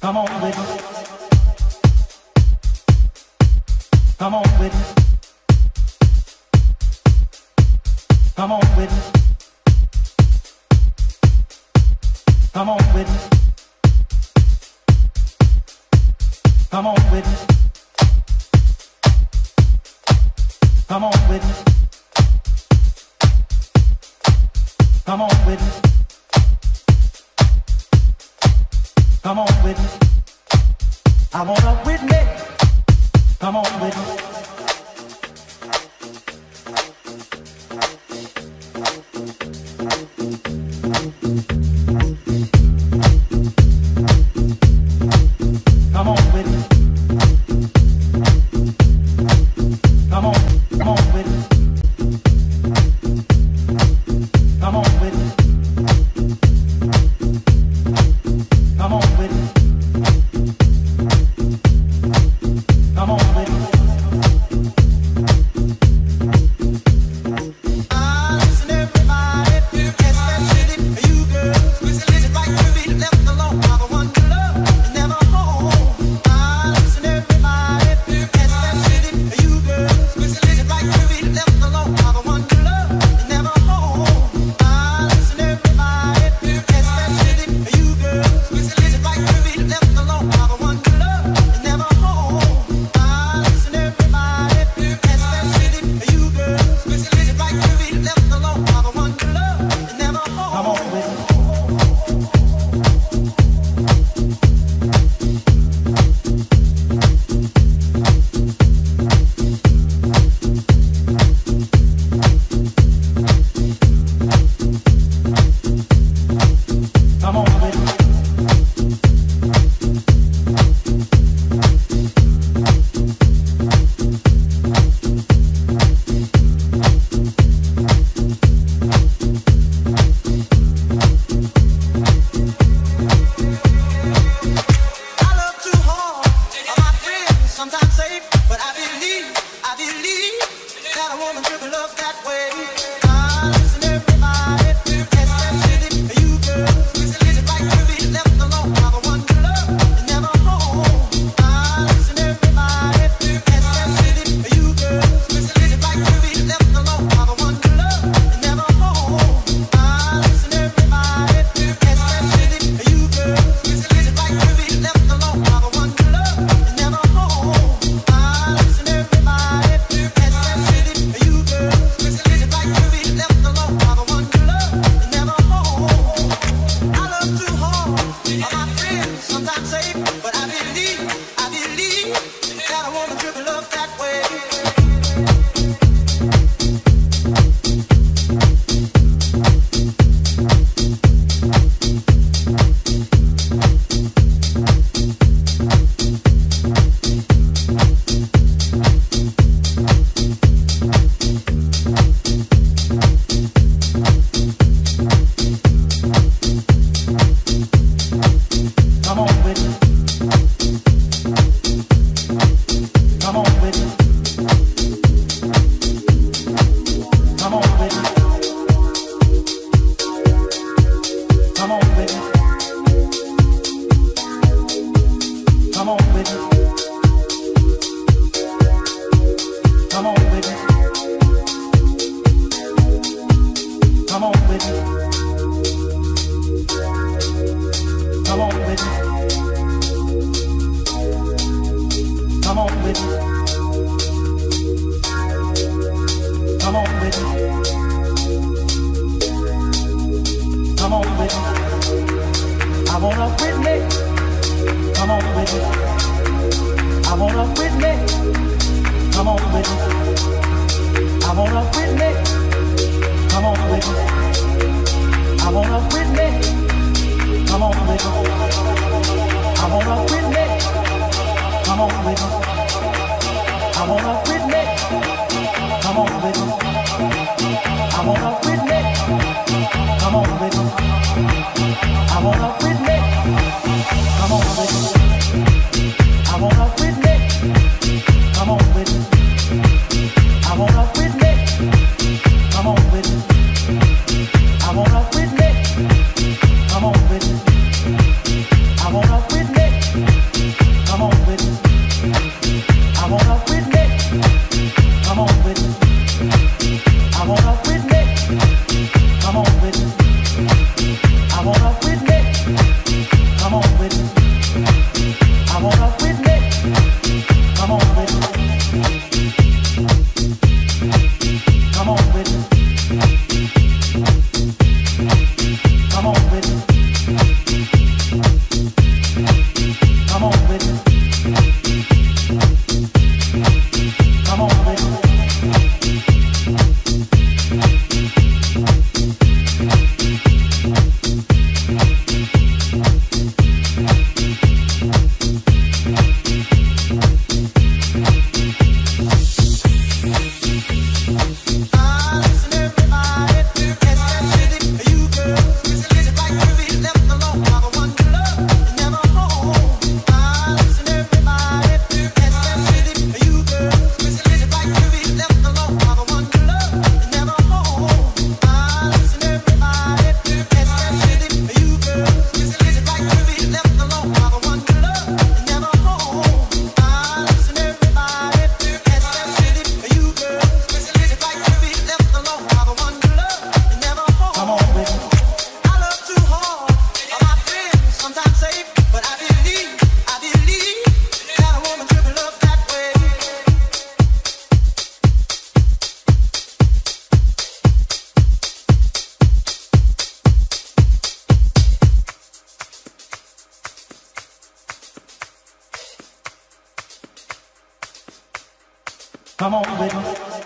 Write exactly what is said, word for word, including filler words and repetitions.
Come on with it. Come on with it. Come on with it. Come on with it. Come on with it. Come on with it. Come on with it. Come on with it. I wanna witness. Come on with it. Come on with it. Come on, come on with it. Come on with it. Come on with it. Come on with it. I wanna witness. Come on with me. I wanna witness. Come on with me. Come on with me. Come on with me. Come on with me. Come on with me. Come on with me.